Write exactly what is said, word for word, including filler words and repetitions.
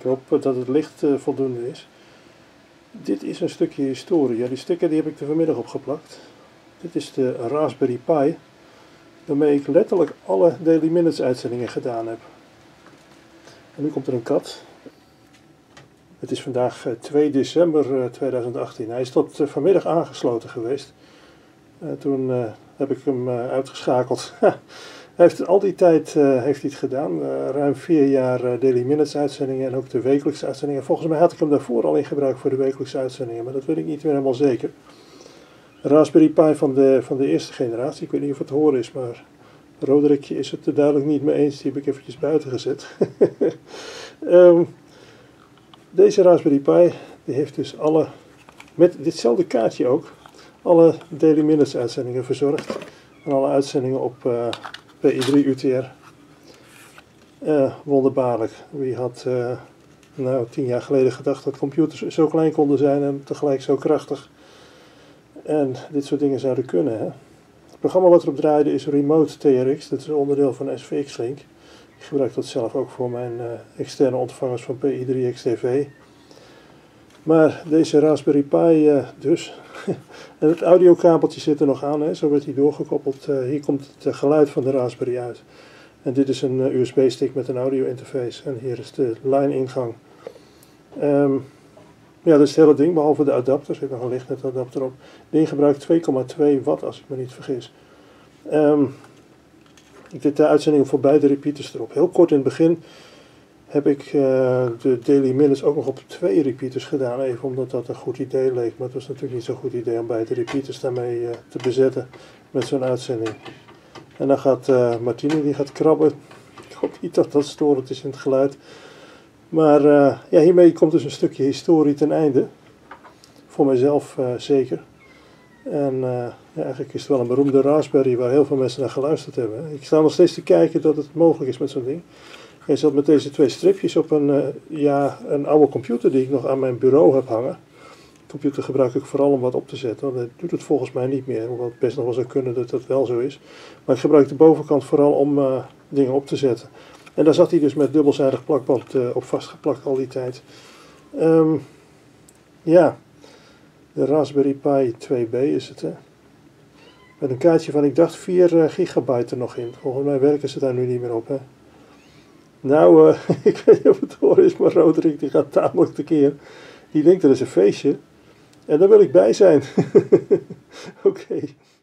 hoop dat het licht uh, voldoende is. Dit is een stukje historie. Ja, die sticker die heb ik er vanmiddag opgeplakt. Dit is de Raspberry Pi, waarmee ik letterlijk alle Daily Minutes uitzendingen gedaan heb. En nu komt er een kat. Het is vandaag twee december tweeduizend achttien. Hij is tot vanmiddag aangesloten geweest. Uh, toen uh, heb ik hem uh, uitgeschakeld. Hij heeft al die tijd uh, heeft hij het gedaan. Uh, ruim vier jaar uh, Daily Minutes uitzendingen en ook de wekelijkse uitzendingen. Volgens mij had ik hem daarvoor al in gebruik voor de wekelijkse uitzendingen, maar dat weet ik niet meer helemaal zeker. Raspberry Pi van de, van de eerste generatie. Ik weet niet of het te horen is, maar Roderikje is het er duidelijk niet mee eens. Die heb ik eventjes buiten gezet. um, deze Raspberry Pi die heeft dus alle, met ditzelfde kaartje ook, alle Daily Minutes uitzendingen verzorgd. En alle uitzendingen op uh, P I drie U T R. Uh, wonderbaarlijk. Wie had uh, nou tien jaar geleden gedacht dat computers zo klein konden zijn en tegelijk zo krachtig. En dit soort dingen zouden kunnen. Hè? Het programma wat erop draaide is Remote T R X. Dat is een onderdeel van S V X Link. Ik gebruik dat zelf ook voor mijn uh, externe ontvangers van P I drie X T V. Maar deze Raspberry Pi uh, dus. En het audiokabeltje zit er nog aan, hè? Zo werd hij doorgekoppeld. Uh, hier komt het uh, geluid van de Raspberry uit. En dit is een uh, U S B-stick met een audio interface. En hier is de line-ingang. Um, ja, dat is het hele ding, behalve de adapter. Er zit nog een lichtnetadapter op. Het ding gebruikt twee komma twee watt, als ik me niet vergis. Um, ik deed de uitzendingen voor beide repeaters erop. Heel kort in het begin heb ik uh, de Daily Minutes ook nog op twee repeaters gedaan. Even omdat dat een goed idee leek. Maar het was natuurlijk niet zo'n goed idee om beide repeaters daarmee uh, te bezetten met zo'n uitzending. En dan gaat uh, Martine, die gaat krabben. Ik hoop niet dat dat storend is in het geluid. Maar uh, ja, hiermee komt dus een stukje historie ten einde. Voor mijzelf uh, zeker. En uh, ja, eigenlijk is het wel een beroemde Raspberry waar heel veel mensen naar geluisterd hebben. Ik sta nog steeds te kijken dat het mogelijk is met zo'n ding. Je zat met deze twee stripjes op een, uh, ja, een oude computer die ik nog aan mijn bureau heb hangen. De computer gebruik ik vooral om wat op te zetten. Want dat doet het volgens mij niet meer. Hoewel het best nog wel zou kunnen dat dat wel zo is. Maar ik gebruik de bovenkant vooral om uh, dingen op te zetten. En daar zat hij dus met dubbelzijdig plakband uh, op vastgeplakt al die tijd. Um, ja, de Raspberry Pi twee B is het, hè. Met een kaartje van, ik dacht, vier gigabyte er nog in. Volgens mij werken ze daar nu niet meer op, hè. Nou, uh, ik weet niet of het hoor is, maar Roderick die gaat tamelijk tekeer. Die denkt, er is een feestje. En daar wil ik bij zijn. Oké. Okay.